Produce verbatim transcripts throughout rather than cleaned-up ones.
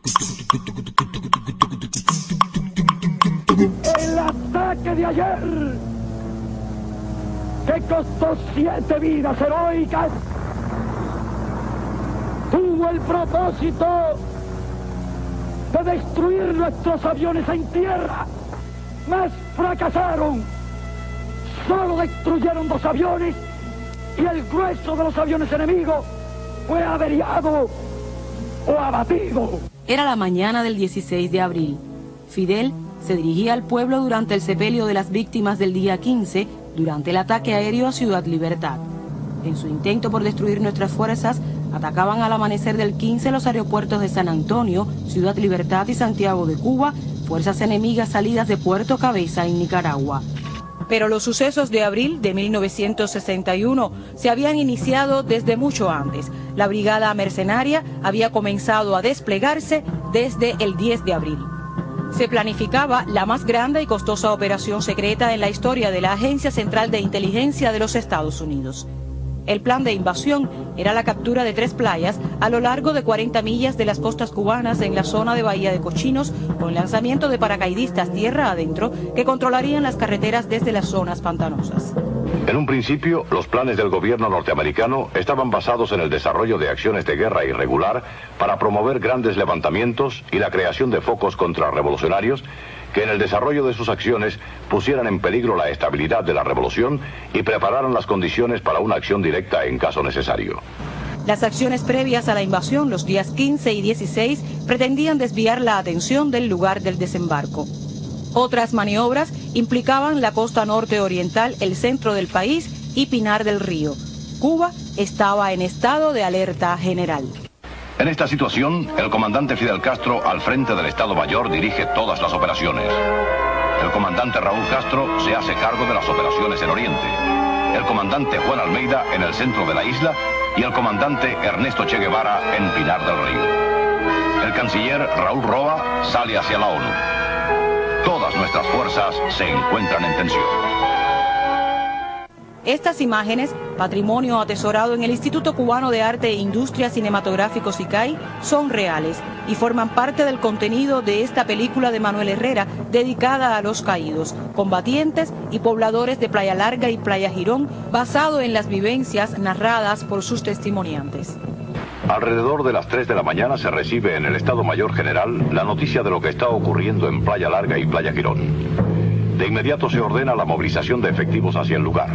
El ataque de ayer, que costó siete vidas heroicas, tuvo el propósito de destruir nuestros aviones en tierra, mas fracasaron. Solo destruyeron dos aviones y el grueso de los aviones enemigos fue averiado o abatido. Era la mañana del dieciséis de abril. Fidel se dirigía al pueblo durante el sepelio de las víctimas del día quince, durante el ataque aéreo a Ciudad Libertad. En su intento por destruir nuestras fuerzas, atacaban al amanecer del quince los aeropuertos de San Antonio, Ciudad Libertad y Santiago de Cuba, fuerzas enemigas salidas de Puerto Cabeza en Nicaragua. Pero los sucesos de abril de mil novecientos sesenta y uno se habían iniciado desde mucho antes. La brigada mercenaria había comenzado a desplegarse desde el diez de abril. Se planificaba la más grande y costosa operación secreta en la historia de la Agencia Central de Inteligencia de los Estados Unidos. El plan de invasión era la captura de tres playas a lo largo de cuarenta millas de las costas cubanas en la zona de Bahía de Cochinos, con lanzamiento de paracaidistas tierra adentro que controlarían las carreteras desde las zonas pantanosas. En un principio, los planes del gobierno norteamericano estaban basados en el desarrollo de acciones de guerra irregular para promover grandes levantamientos y la creación de focos contrarrevolucionarios que en el desarrollo de sus acciones pusieran en peligro la estabilidad de la revolución y prepararan las condiciones para una acción directa en caso necesario. Las acciones previas a la invasión, los días quince y dieciséis, pretendían desviar la atención del lugar del desembarco. Otras maniobras implicaban la costa norte oriental, el centro del país y Pinar del Río. Cuba estaba en estado de alerta general. En esta situación, el comandante Fidel Castro, al frente del Estado Mayor, dirige todas las operaciones. El comandante Raúl Castro se hace cargo de las operaciones en Oriente. El comandante Juan Almeida en el centro de la isla y el comandante Ernesto Che Guevara en Pinar del Río. El canciller Raúl Roa sale hacia la ONU. Todas nuestras fuerzas se encuentran en tensión. Estas imágenes, patrimonio atesorado en el Instituto Cubano de Arte e Industria Cinematográficos I C A I, son reales y forman parte del contenido de esta película de Manuel Herrera dedicada a los caídos, combatientes y pobladores de Playa Larga y Playa Girón, basado en las vivencias narradas por sus testimoniantes. Alrededor de las tres de la mañana se recibe en el Estado Mayor General la noticia de lo que está ocurriendo en Playa Larga y Playa Girón. De inmediato se ordena la movilización de efectivos hacia el lugar.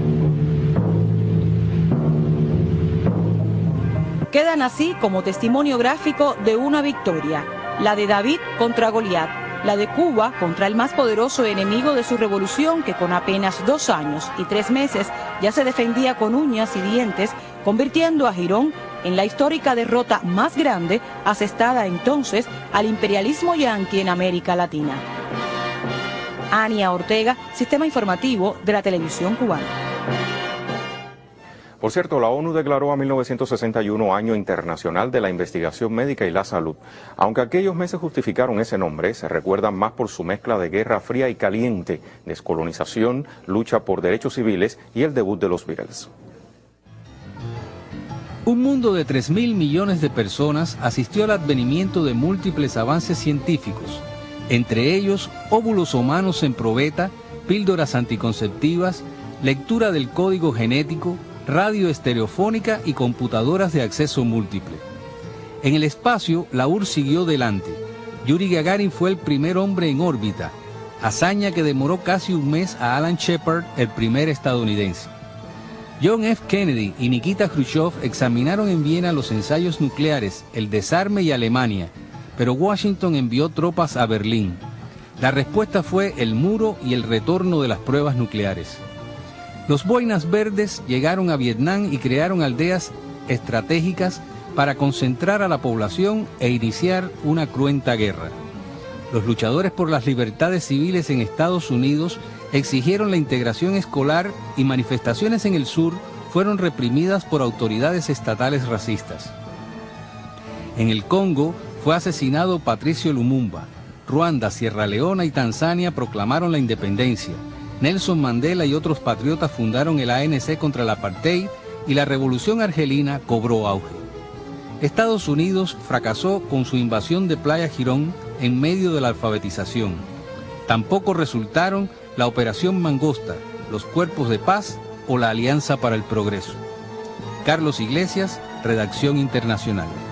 Quedan así como testimonio gráfico de una victoria, la de David contra Goliat, la de Cuba contra el más poderoso enemigo de su revolución que con apenas dos años y tres meses ya se defendía con uñas y dientes, convirtiendo a Girón en la histórica derrota más grande asestada entonces al imperialismo yanqui en América Latina. Ania Ortega, Sistema Informativo de la Televisión Cubana. Por cierto, la ONU declaró a mil novecientos sesenta y uno Año Internacional de la Investigación Médica y la Salud. Aunque aquellos meses justificaron ese nombre, se recuerdan más por su mezcla de guerra fría y caliente, descolonización, lucha por derechos civiles y el debut de los Beatles. Un mundo de tres mil millones de personas asistió al advenimiento de múltiples avances científicos, entre ellos óvulos humanos en probeta, píldoras anticonceptivas, lectura del código genético, radio estereofónica y computadoras de acceso múltiple. En el espacio, la U R S S siguió delante. Yuri Gagarin fue el primer hombre en órbita, hazaña que demoró casi un mes a Alan Shepard, el primer estadounidense. John F. Kennedy y Nikita Khrushchev examinaron en Viena los ensayos nucleares, el desarme y Alemania, pero Washington envió tropas a Berlín. La respuesta fue el muro y el retorno de las pruebas nucleares. Los Boinas Verdes llegaron a Vietnam y crearon aldeas estratégicas para concentrar a la población e iniciar una cruenta guerra. Los luchadores por las libertades civiles en Estados Unidos exigieron la integración escolar y manifestaciones en el sur fueron reprimidas por autoridades estatales racistas. En el Congo fue asesinado Patricio Lumumba. Ruanda, Sierra Leona y Tanzania proclamaron la independencia. Nelson Mandela y otros patriotas fundaron el A N C contra el apartheid y la revolución argelina cobró auge. Estados Unidos fracasó con su invasión de Playa Girón en medio de la alfabetización. Tampoco resultaron la Operación Mangosta, los Cuerpos de Paz o la Alianza para el Progreso. Carlos Iglesias, Redacción Internacional.